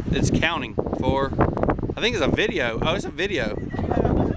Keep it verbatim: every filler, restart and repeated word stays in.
it's counting for, I think it's a video. Oh, it's a video.